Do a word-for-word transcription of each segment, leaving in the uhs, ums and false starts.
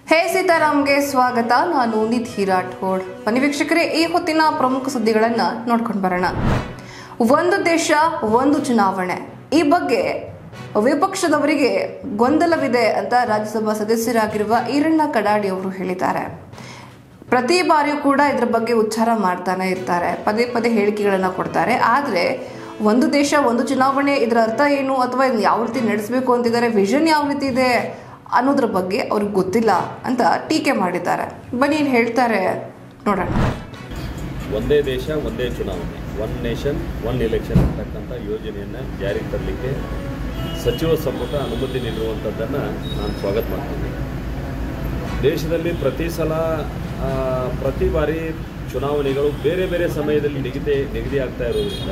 ಹೇ ಸೀತಾರಾಮ್ಗೆ ಸ್ವಾಗತ. ನಾನು ನಿಧಿ ರಾಠೋಡ್. ಬನ್ನಿ ವೀಕ್ಷಕರೇ, ಈ ಹೊತ್ತಿನ ಪ್ರಮುಖ ಸುದ್ದಿಗಳನ್ನ ನೋಡ್ಕೊಂಡು ಬರೋಣ. ಒಂದು ದೇಶ ಒಂದು ಚುನಾವಣೆ, ಈ ಬಗ್ಗೆ ವಿಪಕ್ಷದವರಿಗೆ ಗೊಂದಲವಿದೆ ಅಂತ ರಾಜ್ಯಸಭಾ ಸದಸ್ಯರಾಗಿರುವ ಈರಣ್ಣ ಕಡಾಡಿ ಅವರು ಹೇಳಿದ್ದಾರೆ. ಪ್ರತಿ ಬಾರಿಯೂ ಕೂಡ ಇದರ ಬಗ್ಗೆ ಉಚ್ಚಾರ ಮಾಡ್ತಾನೆ ಇರ್ತಾರೆ, ಪದೇ ಪದೇ ಹೇಳಿಕೆಗಳನ್ನ ಕೊಡ್ತಾರೆ. ಆದರೆ ಒಂದು ದೇಶ ಒಂದು ಚುನಾವಣೆ, ಇದರ ಅರ್ಥ ಏನು ಅಥವಾ ಯಾವ ರೀತಿ ನಡೆಸಬೇಕು ಅಂತಿದ್ದಾರೆ, ವಿಷನ್ ಯಾವ ರೀತಿ ಇದೆ ಅನ್ನೋದ್ರ ಬಗ್ಗೆ ಅವ್ರಿಗೆ ಗೊತ್ತಿಲ್ಲ ಅಂತ ಟೀಕೆ ಮಾಡಿದ್ದಾರೆ. ಬನ್ನಿ ಏನು ಹೇಳ್ತಾರೆ ನೋಡೋಣ. ಒಂದೇ ದೇಶ ಒಂದೇ ಚುನಾವಣೆ, ಒನ್ ನೇಷನ್ ಒನ್ ಎಲೆಕ್ಷನ್ ಅಂತಕ್ಕಂಥ ಯೋಜನೆಯನ್ನು ಜಾರಿಗೆ ತರಲಿಕ್ಕೆ ಸಚಿವ ಸಂಪುಟ ಅನುಮತಿ ನೀಡಿರುವಂಥದ್ದನ್ನು ನಾನು ಸ್ವಾಗತ ಮಾಡ್ತೀನಿ. ದೇಶದಲ್ಲಿ ಪ್ರತಿ ಸಲ ಪ್ರತಿ ಬಾರಿ ಚುನಾವಣೆಗಳು ಬೇರೆ ಬೇರೆ ಸಮಯದಲ್ಲಿ ನಿಗದಿ ನಿಗದಿ ಆಗ್ತಾ ಇರೋದ್ರಿಂದ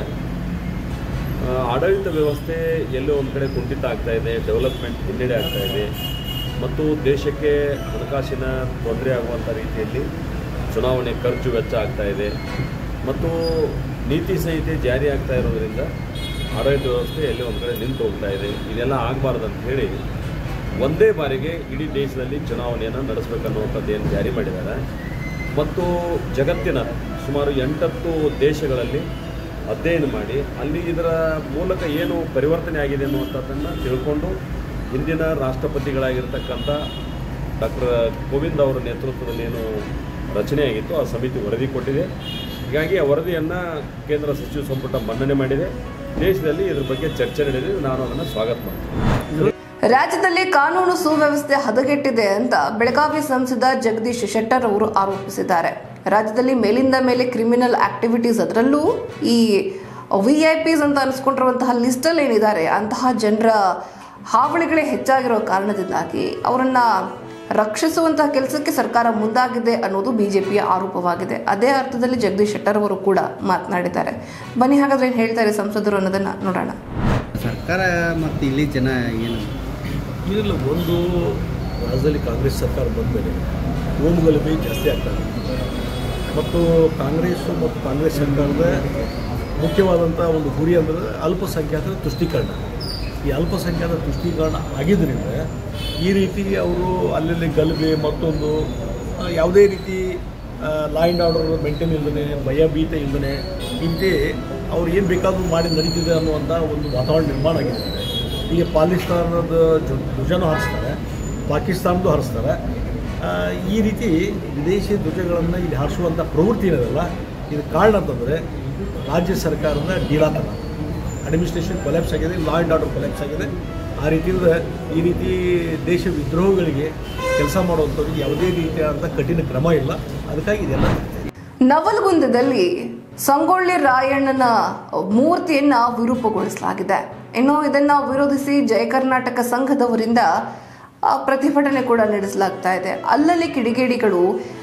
ಆಡಳಿತ ವ್ಯವಸ್ಥೆ ಎಲ್ಲೋ ಒಂದು ಕಡೆ ಕುಂಠಿತ ಆಗ್ತಾ ಇದೆ, ಡೆವಲಪ್ಮೆಂಟ್ ಹಿನ್ನಡೆ ಆಗ್ತಾ ಇದೆ ಮತ್ತು ದೇಶಕ್ಕೆ ಹಣಕಾಸಿನ ತೊಂದರೆ ಆಗುವಂಥ ರೀತಿಯಲ್ಲಿ ಚುನಾವಣೆ ಖರ್ಚು ವೆಚ್ಚ ಆಗ್ತಾ ಇದೆ ಮತ್ತು ನೀತಿ ಸಂಹಿತೆ ಜಾರಿ ಆಗ್ತಾ ಇರೋದರಿಂದ ಆಡಳಿತ ವ್ಯವಸ್ಥೆ ಎಲ್ಲೋ ಒಂದು ಕಡೆ ನಿಂತು ಹೋಗ್ತಾ ಇದೆ. ಇದೆಲ್ಲ ಆಗಬಾರ್ದು ಅಂತ ಹೇಳಿ ಒಂದೇ ಬಾರಿಗೆ ಇಡೀ ದೇಶದಲ್ಲಿ ಚುನಾವಣೆಯನ್ನು ನಡೆಸಬೇಕನ್ನುವಂಥದ್ದು ಏನು ಜಾರಿ ಮಾಡಿದ್ದಾರೆ ಮತ್ತು ಜಗತ್ತಿನ ಸುಮಾರು ಎಂಟತ್ತು ದೇಶಗಳಲ್ಲಿ ಅಧ್ಯಯನ ಮಾಡಿ ಅಲ್ಲಿ ಇದರ ಮೂಲಕ ಏನು ಪರಿವರ್ತನೆ ಆಗಿದೆ ಅನ್ನುವಂಥದ್ದನ್ನು ತಿಳ್ಕೊಂಡು ಹಿಂದಿನ ರಾಷ್ಟ್ರಪತಿಗಳಾಗಿರ್ತಕ್ಕಂಥ ಡಾಕ್ಟರ್ ಕೋವಿಂದ್ ಅವರ ನೇತೃತ್ವದಲ್ಲಿ ಏನು ರಚನೆಯಾಗಿತ್ತು ಆ ಸಮಿತಿ ವರದಿ ಕೊಟ್ಟಿದೆ. ಹೀಗಾಗಿ ಆ ವರದಿಯನ್ನು ಕೇಂದ್ರ ಸಚಿವ ಸಂಪುಟ ಮನ್ನಣೆ ಮಾಡಿದೆ. ದೇಶದಲ್ಲಿ ಇದ್ರ ಬಗ್ಗೆ ಚರ್ಚೆ ನಡೆದಿದೆ. ನಾನು ಅದನ್ನು ಸ್ವಾಗತ ಮಾಡ್ತೀನಿ. ರಾಜ್ಯದಲ್ಲಿ ಕಾನೂನು ಸುವ್ಯವಸ್ಥೆ ಹದಗೆಟ್ಟಿದೆ ಅಂತ ಬೆಳಗಾವಿ ಸಂಸದ ಜಗದೀಶ್ ಶೆಟ್ಟರ್ ಅವರು ಆರೋಪಿಸಿದ್ದಾರೆ. ರಾಜ್ಯದಲ್ಲಿ ಮೇಲಿಂದ ಮೇಲೆ ಕ್ರಿಮಿನಲ್ ಆಕ್ಟಿವಿಟೀಸ್, ಅದರಲ್ಲೂ ಈ ವಿ ಐ ಪಿಸ್ ಅಂತ ಅನಿಸ್ಕೊಂಡಿರುವಂತಹ ಲಿಸ್ಟಲ್ಲಿ ಏನಿದ್ದಾರೆ ಅಂತಹ ಜನರ ಹಾವಳಿಗಳೇ ಹೆಚ್ಚಾಗಿರೋ ಕಾರಣದಿಂದಾಗಿ ಅವರನ್ನ ರಕ್ಷಿಸುವಂತಹ ಕೆಲಸಕ್ಕೆ ಸರ್ಕಾರ ಮುಂದಾಗಿದೆ ಅನ್ನೋದು ಬಿಜೆಪಿಯ ಆರೋಪವಾಗಿದೆ. ಅದೇ ಅರ್ಥದಲ್ಲಿ ಜಗದೀಶ್ ಶೆಟ್ಟರ್ ಅವರು ಕೂಡ ಮಾತನಾಡಿದ್ದಾರೆ. ಬನ್ನಿ ಹಾಗಾದ್ರೆ ಏನು ಹೇಳ್ತಾರೆ ಸಂಸದರು ಅನ್ನೋದನ್ನ ನೋಡೋಣ. ಸರ್ಕಾರ ಮತ್ತು ಇಲ್ಲಿ ಜನ ಏನು ಇದರಲ್ಲಿ ಒಂದು ರಾಜ್ಯದಲ್ಲಿ ಕಾಂಗ್ರೆಸ್ ಸರ್ಕಾರ ಬಂದ ಮೇಲೆ ಹೋಮಗಲಭೆ ಜಾಸ್ತಿ ಆಗ್ತದೆ ಮತ್ತು ಕಾಂಗ್ರೆಸ್ಸು ಮತ್ತು ಕಾಂಗ್ರೆಸ್ ಸರ್ಕಾರದ ಮುಖ್ಯವಾದಂಥ ಒಂದು ಗುರಿ ಅಂದರೆ ಅಲ್ಪಸಂಖ್ಯಾತರ ತುಷ್ಟೀಕರಣ. ಈ ಅಲ್ಪಸಂಖ್ಯಾತ ತುಷ್ಟೀಕರಣ ಆಗಿದ್ದರಿಂದ ಈ ರೀತಿ ಅವರು ಅಲ್ಲಲ್ಲಿ ಗಲಭೆ ಮತ್ತೊಂದು ಯಾವುದೇ ರೀತಿ ಲಾ ಆ್ಯಂಡ್ ಆರ್ಡರ್ ಮೇಂಟೈನ್ ಇಲ್ಲದೇ, ಭಯಭೀತ ಇಲ್ಲದೇ ಇಂತೆ ಅವ್ರು ಏನು ಬೇಕಾದರೂ ಮಾಡಿ ನಡೀತಿದೆ ಅನ್ನುವಂಥ ಒಂದು ವಾತಾವರಣ ನಿರ್ಮಾಣ ಆಗಿದೆ. ಈಗ ಪಾಕಿಸ್ತಾನದ ಧ್ವಜನೂ ಹಾರಿಸ್ತಾರೆ, ಪಾಕಿಸ್ತಾನದ್ದು ಹಾರಿಸ್ತಾರೆ. ಈ ರೀತಿ ವಿದೇಶಿ ಧ್ವಜಗಳನ್ನು ಇಲ್ಲಿ ಹಾರಿಸುವಂಥ ಪ್ರವೃತ್ತಿ ಇರೋದಲ್ಲ, ಇದು ಕಾರಣ ಅಂತಂದರೆ ರಾಜ್ಯ ಸರ್ಕಾರದ ಡೀಲಾತನ, ಅಡ್ಮಿನಿಸ್ಟ್ರೇಷನ್ ಕೊಲ್ಯಾಪ್ಸ್ ಆಗಿದೆ, ಲಾ ಆ್ಯಂಡ್ ಆರ್ಡರ್ ಕೊಲ್ಯಾಪ್ಸ್ ಆಗಿದೆ. ಆ ರೀತಿಯಿಂದ ಈ ರೀತಿ ದೇಶ ವಿದ್ರೋಹಗಳಿಗೆ ಕೆಲಸ ಮಾಡುವಂಥದ್ದು ಯಾವುದೇ ರೀತಿಯಾದಂಥ ಕಠಿಣ ಕ್ರಮ ಇಲ್ಲ. ಅದಕ್ಕಾಗಿ ಇದೆಲ್ಲ ನವಲಗುಂದದಲ್ಲಿ ಸಂಗೊಳ್ಳಿ ರಾಯಣ್ಣನ ಮೂರ್ತಿಯನ್ನ ವಿರೂಪಗೊಳಿಸಲಾಗಿದೆ. ಇನ್ನು ಇದನ್ನ ವಿರೋಧಿಸಿ ಜಯ ಕರ್ನಾಟಕ ಸಂಘದವರಿಂದ ಪ್ರತಿಭಟನೆ ಕೂಡ ನಡೆಸಲಾಗ್ತಾ ಇದೆ. ಅಲ್ಲಲ್ಲಿ ಕಿಡಿಗೇಡಿಗಳು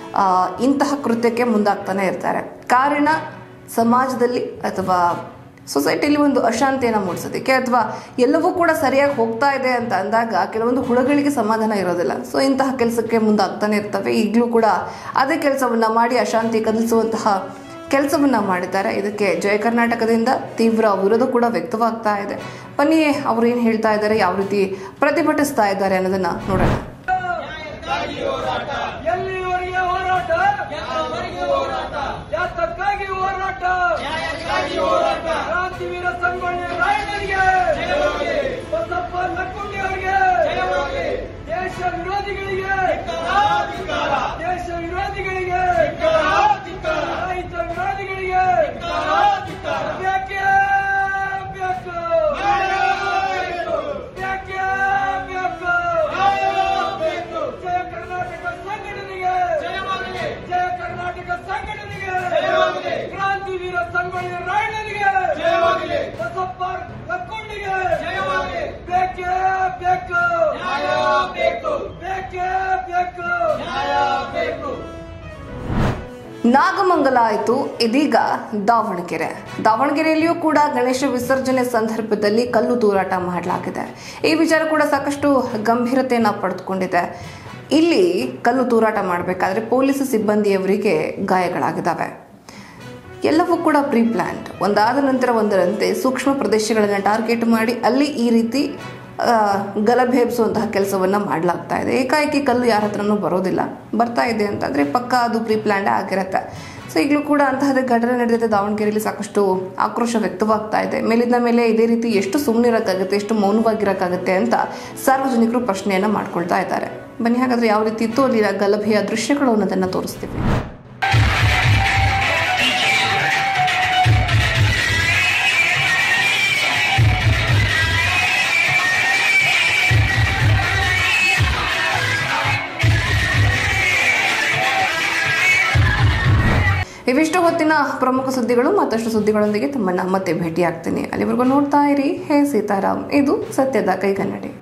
ಇಂತಹ ಕೃತ್ಯಕ್ಕೆ ಮುಂದಾಗ್ತಾನೆ ಇರ್ತಾರೆ. ಕಾರಣ ಸಮಾಜದಲ್ಲಿ ಅಥವಾ ಸೊಸೈಟಿಯಲ್ಲಿ ಒಂದು ಅಶಾಂತಿಯನ್ನು ಮೂಡಿಸೋದಕ್ಕೆ ಅಥವಾ ಎಲ್ಲವೂ ಕೂಡ ಸರಿಯಾಗಿ ಹೋಗ್ತಾ ಇದೆ ಅಂತ ಅಂದಾಗ ಕೆಲವೊಂದು ಹುಳುಗಳಿಗೆ ಸಮಾಧಾನ ಇರೋದಿಲ್ಲ. ಸೊ ಇಂತಹ ಕೆಲಸಕ್ಕೆ ಮುಂದಾಗ್ತಾನೆ ಇರ್ತವೆ. ಈಗಲೂ ಕೂಡ ಅದೇ ಕೆಲಸವನ್ನ ಮಾಡಿ ಅಶಾಂತಿ ಕದಲಿಸುವಂತಹ ಕೆಲಸವನ್ನ ಮಾಡಿದ್ದಾರೆ. ಇದಕ್ಕೆ ಜಯ ಕರ್ನಾಟಕದಿಂದ ತೀವ್ರ ವಿರೋಧ ಕೂಡ ವ್ಯಕ್ತವಾಗ್ತಾ ಇದೆ. ಬನ್ನಿ ಅವರು ಏನು ಹೇಳ್ತಾ ಇದ್ದಾರೆ, ಯಾವ ರೀತಿ ಪ್ರತಿಭಟಿಸ್ತಾ ಇದ್ದಾರೆ ಅನ್ನೋದನ್ನ ನೋಡೋಣ. ಕ್ರಾಂತಿವೀರ ಸಂಗೊಳ್ಳಿ ರಾಯಣ್ಣನಿಗೆ, ಬಸಪ್ಪ ಲಕ್ಕುಂಡಿ ಅವರಿಗೆ, ದೇಶ ವಿರೋಧಿಗಳಿಗೆ, ದೇಶ ವಿರೋಧಿಗಳಿಗೆ, ರೈತ ವಿರೋಧಿಗಳಿಗೆ ಬೇಕೇ ಬೇಕು, ಬೇಕೇ ಬೇಕು. ಜಯ ಕರ್ನಾಟಕ ಸಂಘಟನೆಗೆ, ಜಯ ಕರ್ನಾಟಕ ಸಂಘಟನೆಗೆ, ಕ್ರಾಂತಿವೀರ ಸಂಗೊಳ್ಳಿ ರಾಯಣ್ಣನಿಗೆ, ಬಸಪ್ಪ ಲಕ್ಕುಂಡಿಗೆ ಬೇಕೇ ಬೇಕು, ಬೇಕೇ ಬೇಕು. ನಾಗಮಂಗಲ ಆಯಿತು, ಇದೀಗ ದಾವಣಗೆರೆ. ದಾವಣಗೆರೆಯಲ್ಲಿಯೂ ಕೂಡ ಗಣೇಶ ವಿಸರ್ಜನೆ ಸಂದರ್ಭದಲ್ಲಿ ಕಲ್ಲು ತೂರಾಟ ಮಾಡಲಾಗಿದೆ. ಈ ವಿಚಾರ ಕೂಡ ಸಾಕಷ್ಟು ಗಂಭೀರತೆಯನ್ನು ಪಡೆದುಕೊಂಡಿದೆ. ಇಲ್ಲಿ ಕಲ್ಲು ತೂರಾಟ ಮಾಡಬೇಕಾದ್ರೆ ಪೊಲೀಸ್ ಸಿಬ್ಬಂದಿಯವರಿಗೆ ಗಾಯಗಳಾಗಿದ್ದಾವೆ. ಎಲ್ಲವೂ ಕೂಡ ಪ್ರೀ ಪ್ಲಾನ್ಡ್, ಒಂದಾದ ನಂತರ ಒಂದರಂತೆ ಸೂಕ್ಷ್ಮ ಪ್ರದೇಶಗಳನ್ನು ಟಾರ್ಗೆಟ್ ಮಾಡಿ ಅಲ್ಲಿ ಈ ರೀತಿ ಗಲಭೆ ಎಬ್ಸುವಂತಹ ಕೆಲಸವನ್ನು ಮಾಡಲಾಗ್ತಾ ಇದೆ. ಏಕಾಏಕಿ ಕಲ್ಲು ಯಾರ ಹತ್ರನೂ ಬರೋದಿಲ್ಲ. ಬರ್ತಾ ಇದೆ ಅಂತಂದರೆ ಪಕ್ಕ ಅದು ಪ್ರೀ ಪ್ಲ್ಯಾಂಡೇ ಆಗಿರುತ್ತೆ. ಸೊ ಈಗಲೂ ಕೂಡ ಅಂತಹದೇ ಘಟನೆ ನಡೆದಿದೆ. ದಾವಣಗೆರೆಯಲ್ಲಿ ಸಾಕಷ್ಟು ಆಕ್ರೋಶ ವ್ಯಕ್ತವಾಗ್ತಾ ಇದೆ. ಮೇಲಿಂದ ಮೇಲೆ ಇದೇ ರೀತಿ ಎಷ್ಟು ಸುಮ್ಮನಿರೋಕ್ಕಾಗುತ್ತೆ, ಎಷ್ಟು ಮೌನವಾಗಿರೋಕ್ಕಾಗುತ್ತೆ ಅಂತ ಸಾರ್ವಜನಿಕರು ಪ್ರಶ್ನೆಯನ್ನು ಮಾಡ್ಕೊಳ್ತಾ ಇದ್ದಾರೆ. ಬನ್ನಿ ಹಾಗಾದರೆ ಯಾವ ರೀತಿ ಇತ್ತು ಅಲ್ಲಿನ ಗಲಭೆಯ ದೃಶ್ಯಗಳು ಅನ್ನೋದನ್ನು ತೋರಿಸ್ತೀವಿ. ಇವಿಷ್ಟು ಹೊತ್ತಿನ ಪ್ರಮುಖ ಸುದ್ದಿಗಳು. ಮತ್ತಷ್ಟು ಸುದ್ದಿಗಳೊಂದಿಗೆ ತಮ್ಮನ್ನ ಮತ್ತೆ ಭೇಟಿ ಆಗ್ತೀನಿ. ಅಲ್ಲಿವರೆಗೂ ನೋಡ್ತಾ ಇರಿ ಹೇ ಸೀತಾರಾಮ್. ಇದು ಸತ್ಯದ ಕೈಗನ್ನಡಿ.